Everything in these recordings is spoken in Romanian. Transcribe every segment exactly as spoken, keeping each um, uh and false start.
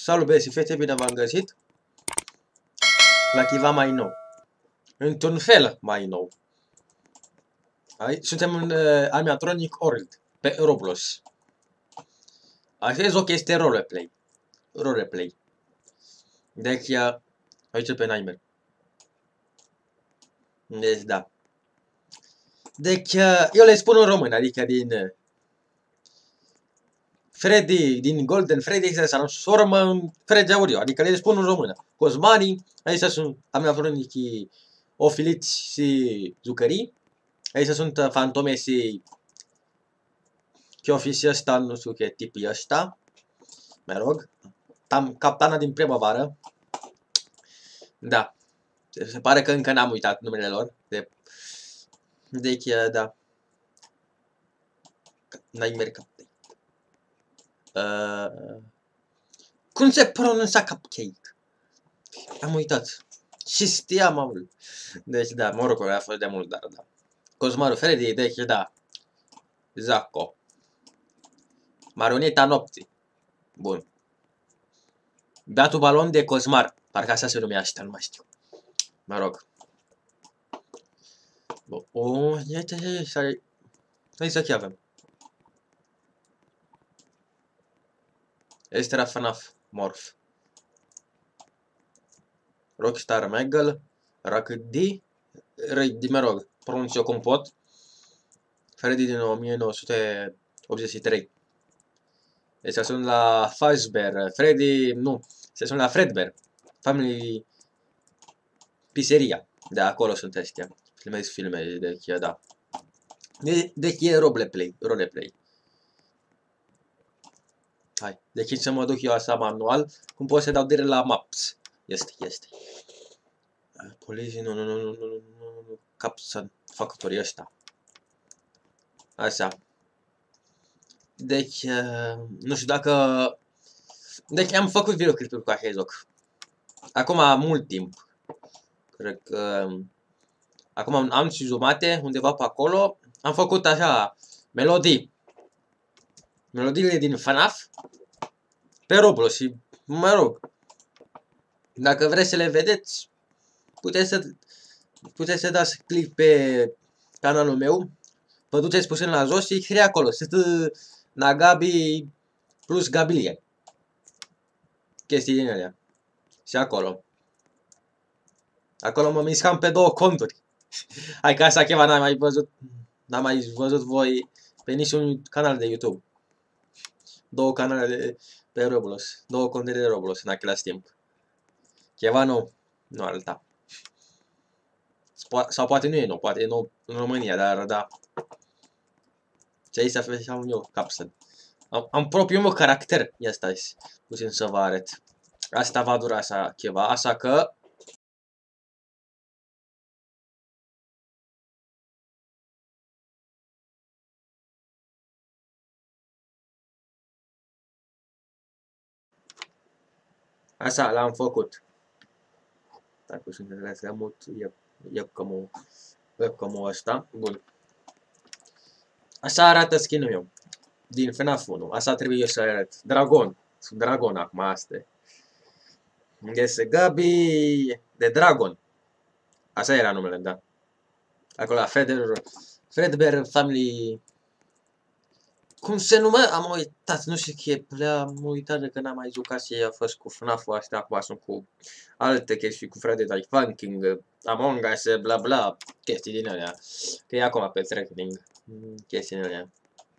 Salut băieți și fete, bine v-am găsit la ceva mai nou. Într-un fel mai nou. Aici suntem în uh, Animatronic World, pe Roblox. Așa e că este roleplay. Roleplay. Deci, uh, aici pe Nightmare. Deci, da. Deci, uh, eu le spun în român, adică din... Uh, Freddy, din Golden Freddy se transformă în Freddy Audio, adică le spun în română. Cosmanii, aici sunt Animatronicii ofiliți și jucării. Aici sunt uh, fantome și chiofii ăsta, nu știu ce tipii ăsta. Mă rog. Tam, captana din primăvară. Da. Se pare că încă n-am uitat numele lor. De... Deci, da. Nightmare Cupcake. Uh... Cum se pronunța cupcake? Am uitat. Și știam amul. Deci, da, mă rog, a fost de mult, dar da. Cosmaru Freddy, deci, da. Zacco. Marioneta nopții. Bun. Beatul balon de Cosmar. Parcă așa se numea ăștia, nu mai știu. Mă rog. O, iată, iată, hai să avem. Este F N A F Morph. Rockstar Megal. Rakdi. Rakdi, mă rog. Pronunț eu cum pot. Freddy din o mie nouă sute optzeci și trei. Deci sunt la Fazbear. Freddy, nu. Se sunt la Fredbear. Family Pizzeria. De acolo sunt ăștia. Filmez filme, deci da. De, deci e roleplay, roleplay. Hai, deci să mă duc eu așa manual, cum pot să dau direct la maps. Este, este. Poliție, nu, nu, nu, nu, nu, nu, nu, cap să factorii ăsta. Așa. Deci, nu știu dacă... Deci am făcut videoclipuri cu acest joc. Acum am mult timp. Cred că... Acum am an și jumate, undeva pe acolo. Am făcut așa, melodii. Melodiile din F N A F. Pe Roblox și, mă rog. Dacă vreți să le vedeți, puteți să, puteți să dați click pe canalul meu. Vă duceți puțin la jos și scrie acolo. Sunt Nagabi plus Gabilie. Chestii din alea. Și acolo. Acolo mă mișcam pe două conturi. Hai că așa ceva n-am mai văzut. N-am mai văzut voi pe niciun canal de YouTube. Două canale de, pe Roblox. Două conturi de Roblox în același timp. Ceva nou. Nu alta. Sau poate nu e nou. Poate e nou în România, dar da. Ce aici să făceam eu capsule. Am, am propriul meu caracter. Ia stai puțin să vă arăt. Asta va dura așa ceva, așa că... Așa, l-am făcut. Dacă sunt să mut, webcam-ul webcam-ul ăsta. Bun. Așa arată skin-ul meu. Din F N A F unu. Așa trebuie eu să arăt. Dragon. Sunt Dragon acum, asta. Este Gabi de Dragon. Așa era numele, da. Acolo, Fredbear, Fredbear Family... Cum se numește? Am uitat, nu știu ce, am uitat de că n-am mai jucat și a fost cu F N A F-ul astea, acum sunt cu alte chestii, cu Freddy like Funking, Among Us, bla bla, chestii din alea. Că e acum pe tracking, chestii din alea.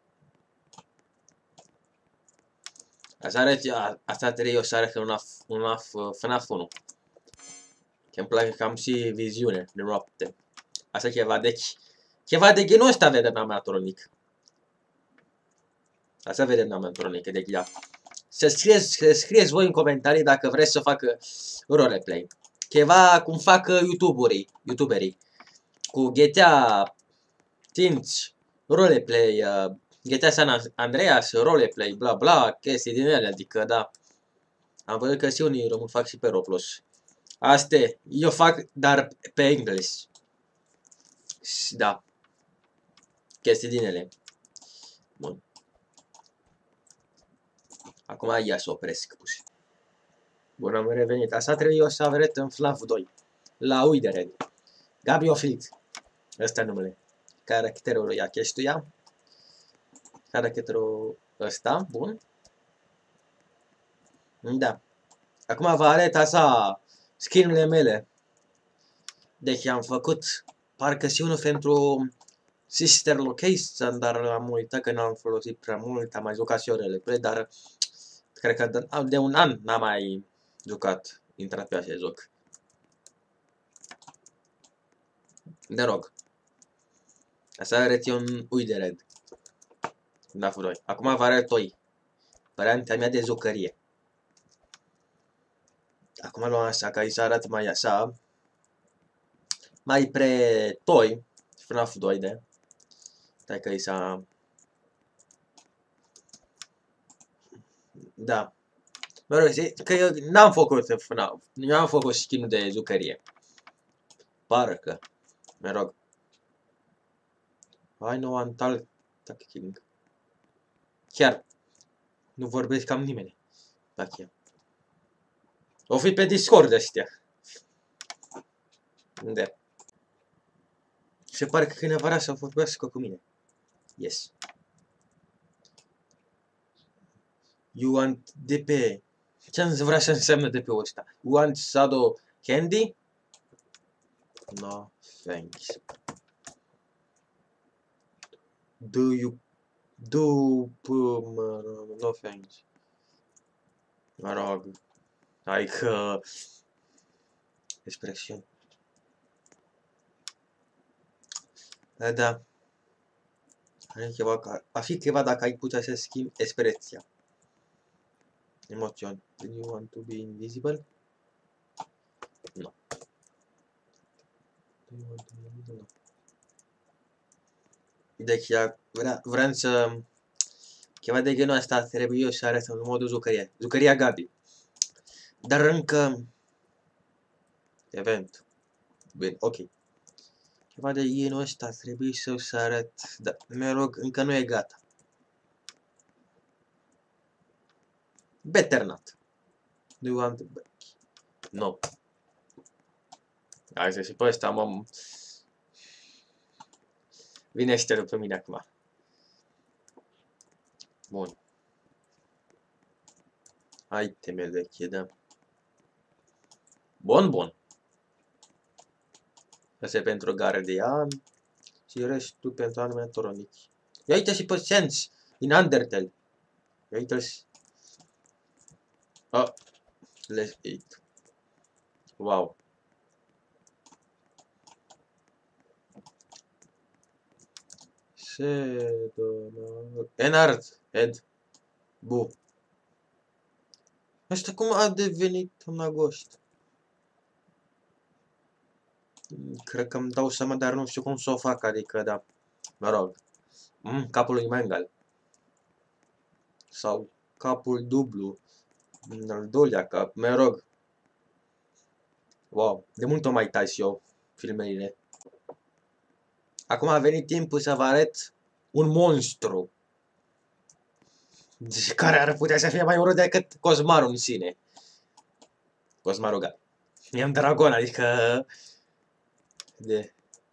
Așa arăt, asta trebuie eu să arăt un F N A F unu. Că îmi place că am și viziune de noapte. Așa ceva, deci, ceva de genul ăsta vedem la Animatronic. Așa vedem la Animatronic, deci da. Să scrieți, să scrieți voi în comentarii dacă vreți să facă roleplay. Ceva cum fac youtuberii, youtuberii. Cu G T A cinci, roleplay, uh, G T A San Andreas, roleplay, bla bla, chestii din ele, adică da. Am văzut că și unii români fac și pe Roblox. Asta eu fac, dar pe English. Da. Chestii din ele. Bun. Acum ia să opresc puțin. Bun, am revenit. Asta trebuie eu să arăt în F NAF doi. La Uideren. Gabi Oflit. Ăsta e numele. Caracterul lui acestuia. Caracterul ăsta, bun. Da. Acum vă arăt așa skin-urile mele. Deci am făcut parcă și unul pentru Sister Location, dar am uitat că n-am folosit prea mult, am mai jucat și orele pe, dar cred că de, de un an n-am mai jucat, intrat pe acest joc. De rog. Asta arăt eu în Uideren. Da, doi. Acum vă arăt toi. Varianta mea de jucărie. Acum luăm așa, ca să arăt mai așa. Mai pre toi. F NAF doi de. Stai că să... Da. Mă rog, că eu n-am făcut F NAF. Nu am făcut skin de jucărie. Parcă. Mă rog. Hai, nu am tal tacking. Chiar. Nu vorbesc cam nimeni. Dacă o fi pe Discord ăștia. Unde? Se pare că cineva vrea să vorbească cu mine. Yes. You want D P. Ce vrea să însemne D P-ul ăsta? You want Shadow Candy? No, thanks. Do you... Do... Mă rog, no thanks. Mă rog. Hai că... Expresiuni. Da, da. Are ceva ca... A fi ceva dacă ai putea să schimbi expresia. Emoțiuni. Do you want to be invisible? No. Do you want to be invisible? No. Deci, vrea, vreau să... Ceva de genul ăsta trebuie eu să arăt în modul jucărie. Jucăria Gabi. Dar încă... Event. Bine, ok. Ceva de genul ăsta trebuie să o să arăt. Dar, mă rog, încă nu e gata. Better not. Do you want to back? No. Hai să și pe ăsta, mă... Vine șterul pe mine acum. Bun. Iteme veche, da. Bun, bun. Asta e pentru Guardian. Și restul pentru animatronici. Ia uite și pe Sense din Undertale. Ia uite-l. Oh. Let's eat. Wow. Shadow. Enart. Ed. Bu. Asta cum a devenit un agost? Cred că îmi dau seama, dar nu știu cum să o fac, adică, da. Mă rog. Mm, capul lui Mangal. Sau capul dublu. În al doilea cap, mă rog. Wow, de mult o mai tai și eu filmele. Acum a venit timpul să vă arăt un monstru. Care ar putea să fie mai urât decât Cosmarul în sine. Cosmarul Gal. E un dragon, adică... De...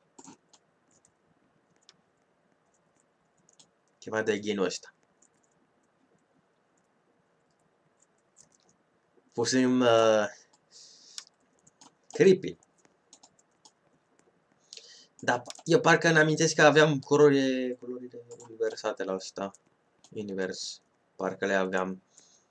Ceva de genul ăsta. Pusem... Uh, creepy. Dar eu parcă îmi amintesc că aveam culorile, culorile universate la asta. Univers. Parcă le aveam.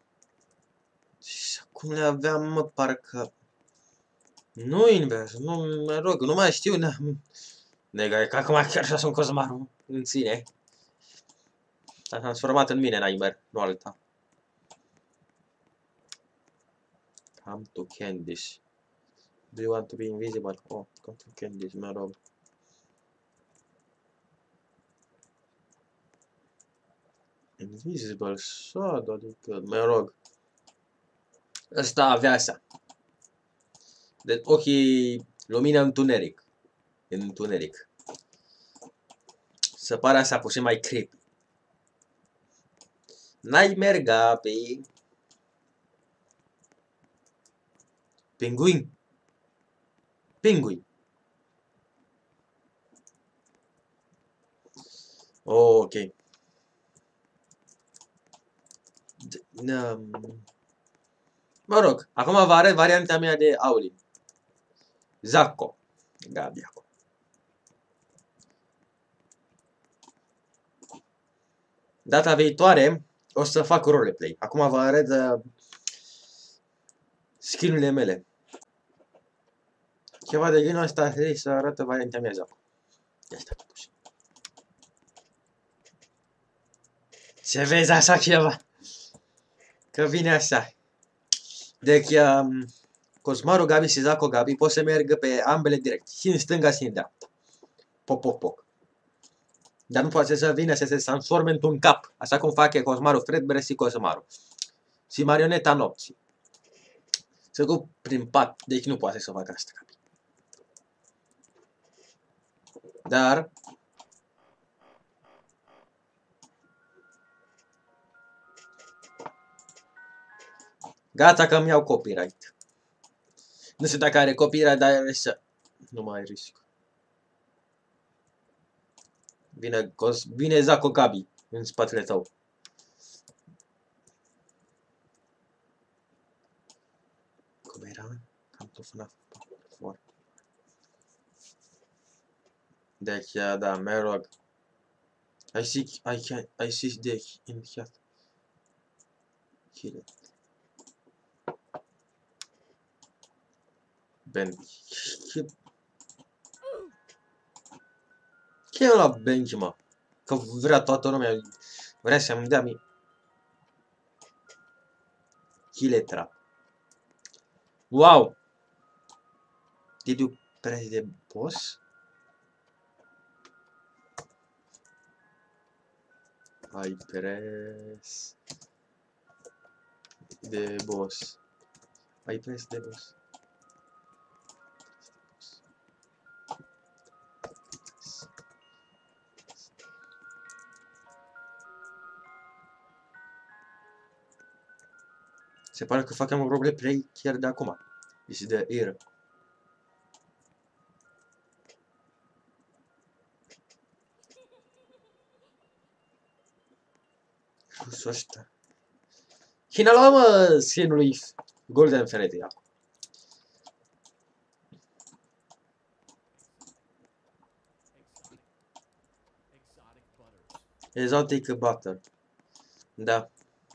Și cum le aveam, mă, parcă... Nu invers, nu, mă rog, nu mai știu, n-am... Nega, că acum chiar așa sunt Cosmarul în sine. S-a transformat în mine, Nightmare, nu alta. Come to Candice. Do you want to be invisible? Oh, come to Candice, mă rog. Invisible Shadow, adică, mă rog. Ăsta avea așa. Deci ochii, lumina întuneric. În întuneric. Să pare așa puțin mai creepy. Nightmare Gabi. Pinguin. Pinguin. Oh, ok. Mă rog, acum vă arăt varianta mea de Aulin. Zacco. Gabi acum. Data viitoare o să fac roleplay. Acum vă arăt uh, skin-urile mele. Ceva de genul ăsta trebuie să arată varianta mea Zacco. Ia stai totuși. Ce vezi așa ceva? Că vine așa. Deci, um, Cosmaru Gabi și Zacco Gabi pot să meargă pe ambele direcții. Și în stânga și în dreapta. Poc, poc, poc. Dar nu poate să vină să se transforme într-un cap. Așa cum face Cosmaru Fredbear și Cosmaru. Și marioneta nopții. Se duc prin pat. Deci nu poate să facă asta. Dar... Gata că îmi iau copyright. Nu știu dacă are copyright, dar are să... Nu mai risc. Vine, vine Zacco Gabi în spatele tău. Cum era? Cam tot F N A F. Deci, da, mă rog. I see, I can, I see the in chat. Kill it. Ben. Ce e la bench, mă? Că vrea toată lumea. Vrea să-mi dea mie. Kill trap. Wow! Did you press the boss? I press the boss. I press the boss. Se pare că facem un roleplay chiar de acum. Este de era. Jusul ăsta. Cine l-a mă skin-ului Golden Ferete acum? Exotic Butter. Da.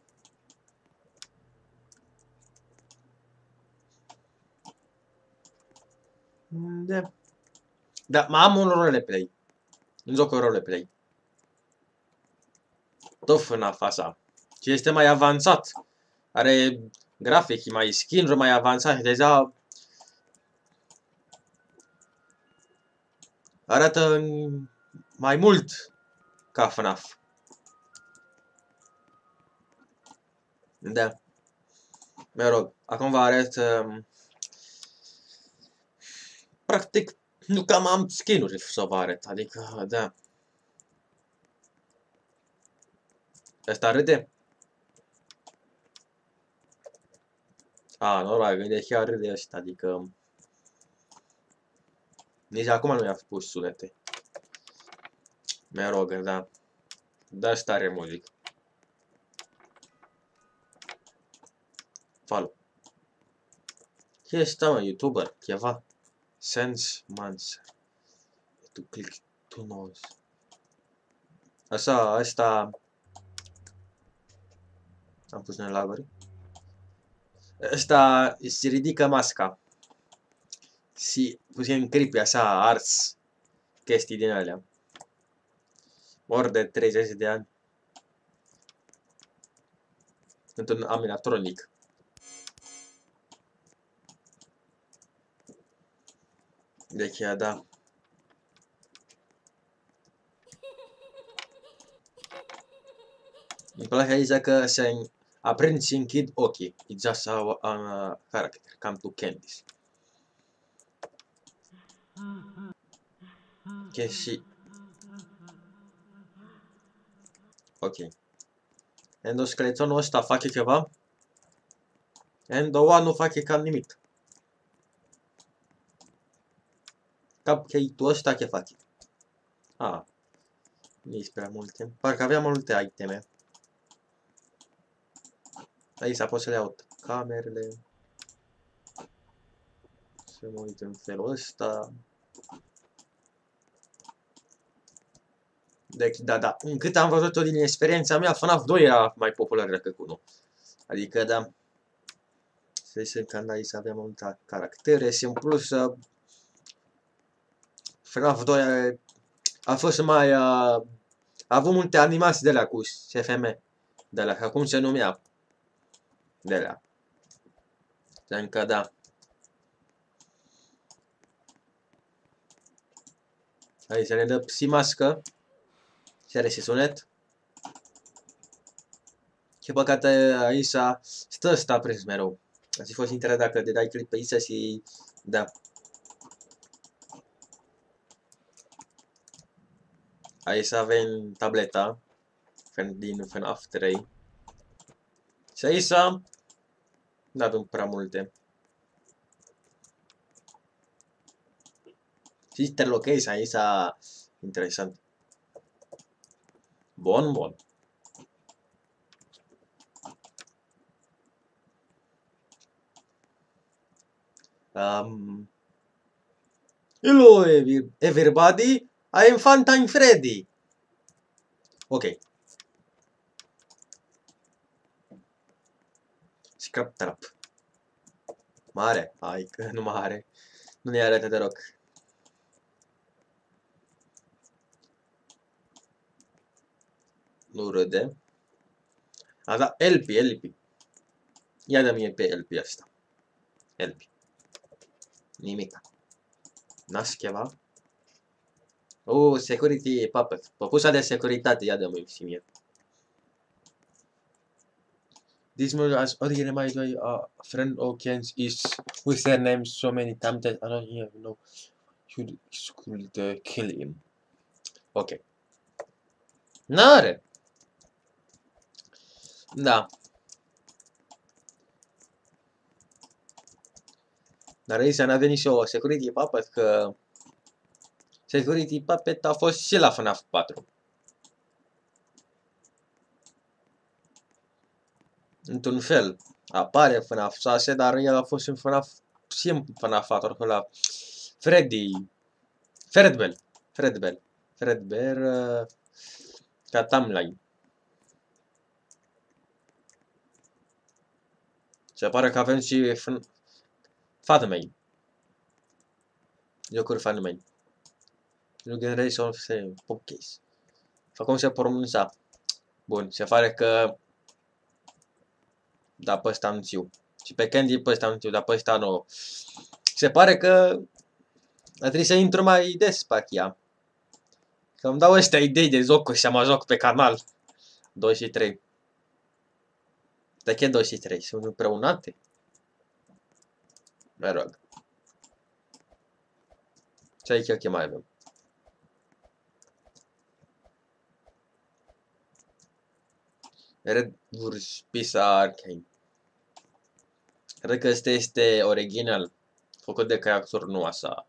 Da. Da, ma am un roleplay. Un joc roleplay. Tot F N A F așa. Ce este mai avansat. Are grafici, mai skin-uri mai avansate. Deja arată mai mult ca F N A F. Da. Mă rog, acum vă arăt... Um, practic, nu cam am skin-uri să vă arăt. Adică, da. Ăsta râde? A, normal, gândește chiar râde ăsta, adică... Nici acum nu mi-a pus sunete. Mă rog, da. Da, stare muzică. Follow. Ce este, mă, YouTuber? Ceva? Sense Manser. Tu click, tu knows. Așa, ăsta... Am pus în laguri. Ăsta se ridică masca. Și puțin creepy, așa, arts. Chestii din alea. Ori de treizeci de ani. Într-un animatronic. Deci, da. Îmi place aici că se aprind și închid ochii. It's just a uh, character. Come to Candice. Ok, și... Ok. Endoskeletonul ăsta face ceva. Endo unu nu face cam nimic. Cupcake-ul ăsta ce face? Ah, nici prea multe. Parcă aveam multe iteme. Aici pot să le iau camerele. Să mă uit în felul ăsta. Deci, da, da. Încât am văzut-o din experiența mea, FNAF doi era mai popular decât unu. Adică, da. Să zicem că aici aveam multe caractere și în plus FNAF doi a, a fost mai... A, a avut multe animații de la cu S F M. De la, acum se numea. De la. Încă da. Aici ne dă și mască. Și are și sunet. Ce păcate aici stă ăsta prins mereu. Ați fost interesat dacă te dai click pe aici și... Da. Aici avem tableta. Din FNAF trei. Și aici... Nu avem prea multe. Și interlocation aici... Interesant. Bun, bun. Um, Hello everybody, I am Funtime Freddy. Ok. Scrap trap. Mare? Hai că nu mare. Nu ne arată deloc. Nu râde. A, da, L P, L P. Ia dă mie pe L P asta. L P. Nimica. N-aș cheva. Oh, security puppet. Păpușa de securitate, ia dă-mi și mie. This model as originally my way a friend of Ken's is with their names so many times that I don't even know should should uh, kill him. Ok. N-are. Da. Dar aici n-a venit și o security puppet că security puppet a fost și la FNAF patru. Într-un fel. Apare FNAF șase, dar el a fost în FNAF și în FNAF patru la Freddy. Fredbear. Fredbear. Fredbear uh, ca timeline. Se pare că avem și Fatman. Jocuri Fatman. Nu Generation of Popcase. Fa cum se pronunța. Bun, se pare că... Da, pe ăsta nu știu. Și pe Candy pe ăsta nu știu, dar pe ăsta nu. Se pare că... A trebuit să intru mai des pe achia. Că îmi dau ăștia idei de jocuri și mă joc pe canal. doi și trei. De ce doi și trei? Sunt împreunate? Mă rog. Ce aici ce mai avem? Red Wurst Pizza Arcane. Cred că este este original. Făcut de creator, nu așa.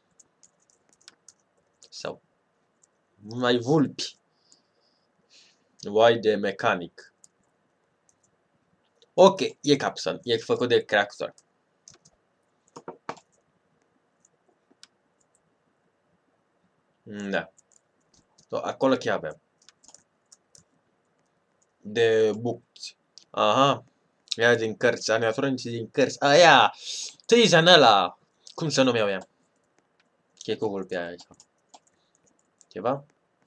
Sau. Mai vulpi. Vai de mecanic. Ok, e Capson. E făcut de creator. Da. Acolo ce avem? De bucți. Aha. Ia din cărți. Animatronici din cărți. Aia! Treizan ăla. Cum se numeau ea? Ce cu vulpea aia aici? Ceva?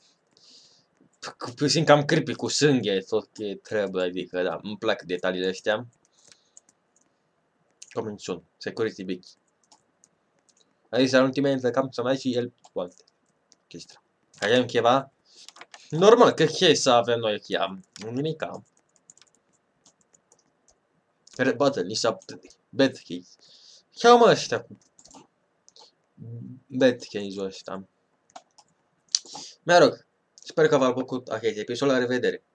Puțin cam creepy cu sânge, tot ce trebuie, adică, da, îmi plac detaliile astea. Cum sunt? Security big. Aici, în ultimele, cam să mai și el poate. Chestia. Avem ceva? Normal, că ce să avem noi chiar? Nimica. Red Button, ni s-a... Bad Case. Ce-au mă ăștia cu... Bad Case-ul ăsta. Mă rog, sper că v-a plăcut acest episod, la revedere!